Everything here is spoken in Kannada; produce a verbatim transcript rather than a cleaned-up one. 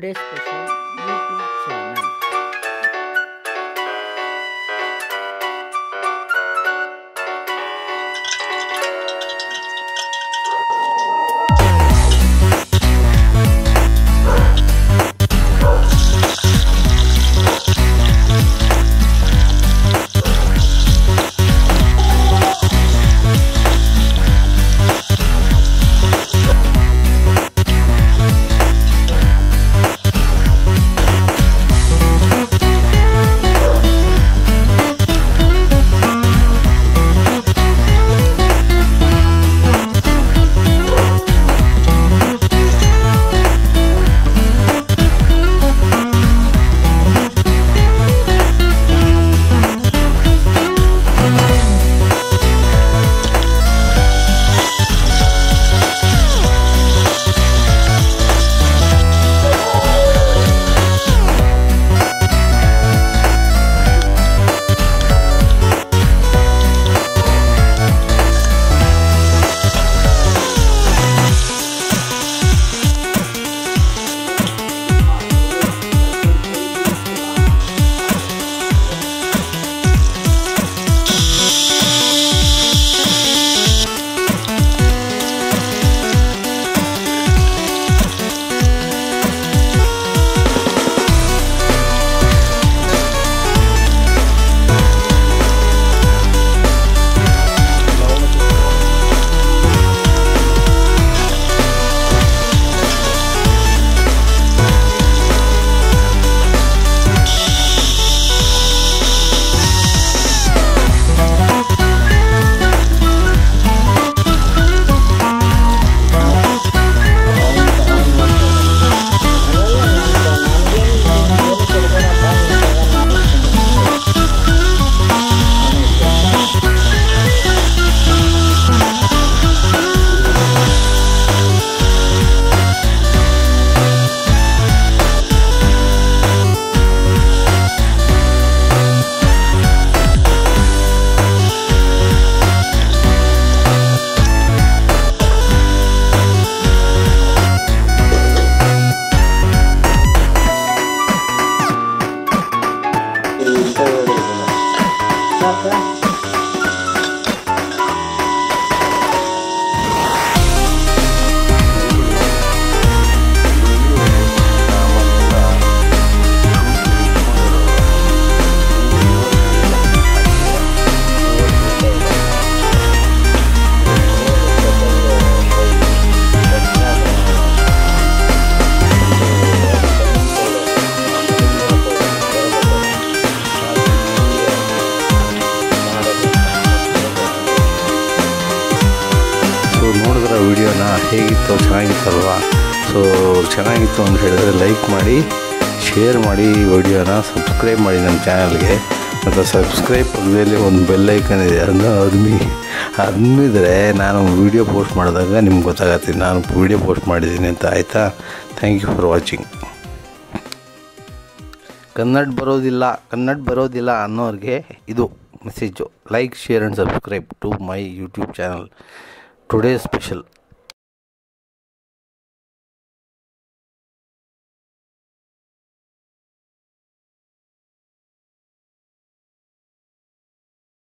Today's Special YouTube channel. ನೋಡಿದ್ರೆ ವಿಡಿಯೋನ ಹೇಗಿತ್ತು, ಚೆನ್ನಾಗಿತ್ತಲ್ವಾ? ಸೊ ಚೆನ್ನಾಗಿತ್ತು ಅಂತ ಹೇಳಿದ್ರೆ ಲೈಕ್ ಮಾಡಿ, ಶೇರ್ ಮಾಡಿ, ವಿಡಿಯೋನ ಸಬ್ಸ್ಕ್ರೈಬ್ ಮಾಡಿ ನಮ್ಮ ಚಾನಲ್ಗೆ. ಮತ್ತು ಸಬ್ಸ್ಕ್ರೈಬ್ ಪಕ್ಕದಲ್ಲಿ ಒಂದು ಬೆಲ್ ಐಕನ್ ಇದೆ, ಅದನ್ನು ಅದ್ಮಿ ಅದ್ಮಿದ್ರೆ ನಾನು ವೀಡಿಯೋ ಪೋಸ್ಟ್ ಮಾಡಿದಾಗ ನಿಮ್ಗೆ ಗೊತ್ತಾಗತ್ತೆ ನಾನು ವೀಡಿಯೋ ಪೋಸ್ಟ್ ಮಾಡಿದ್ದೀನಿ ಅಂತ. ಆಯಿತಾ? Thank you for watching. Kannada ಬರೋದಿಲ್ಲ ಕನ್ನಡ ಬರೋದಿಲ್ಲ ಅನ್ನೋರಿಗೆ ಇದು message. Like, share and subscribe to my YouTube channel today special.